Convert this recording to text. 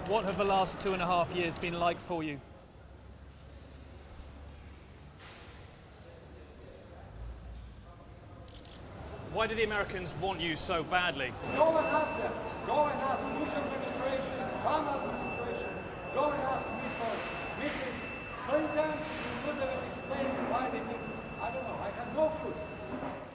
What have the last 2.5 years been like for you? Why do the Americans want you so badly? Go and ask them. Go and ask the Bush administration, Obama administration. Go and ask Mrs. Clinton. She would have explained why they did it. I don't know. I have no clue.